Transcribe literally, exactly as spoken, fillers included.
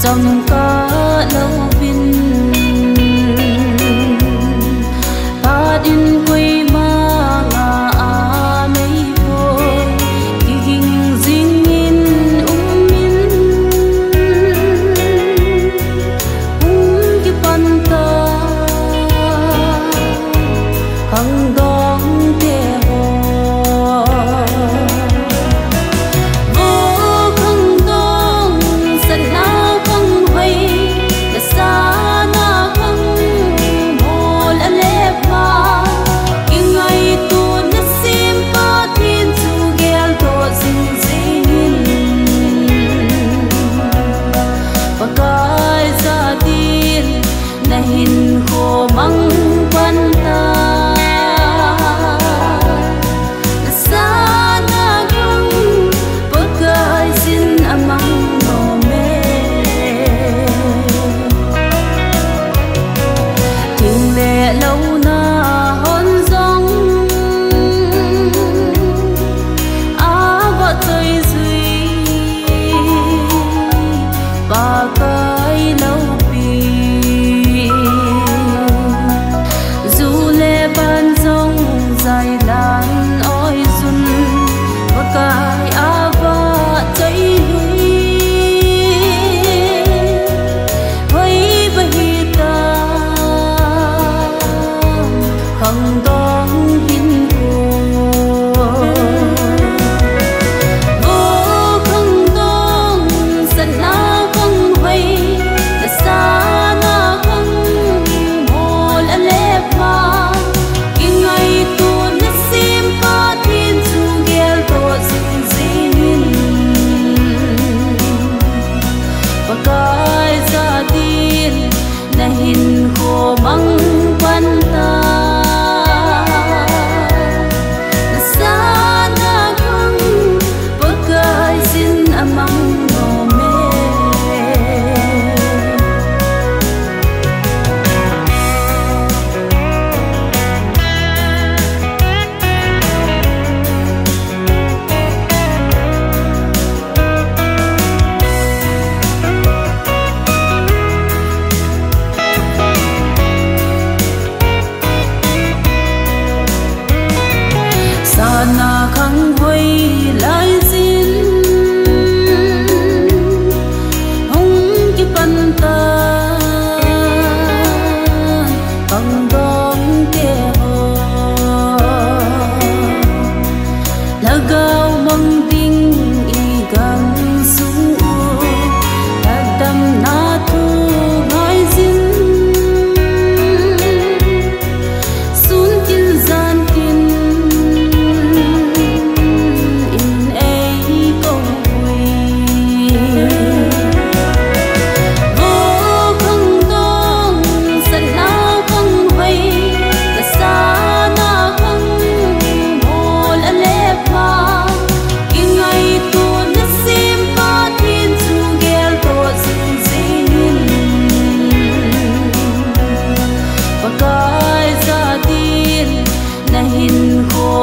trong có lâu vinh ta đến quê mà ngà à mấy vội kỳ hình dinh in ung min ung cái pan ta khăng đong thế hin khô măng quan ta sa na găng pakai sin amang no me tình lệ lâu na hôn dòng á vợ tôi duy và cái lâu dài lan oi dun và cái ava cháy lui với bầy ta không đón hin cô vô không đón giận na không hay là xa na không hồ là lép mà cái gia đình na hin khô măng quan ta sa na găng pakai sin amang no me na khăng vây lại xin hông cái pan ta bằng đong kề hồ là gạo măng tinh y găng sung u là đâm na thu ngói xin sun tin gian tin na hin khô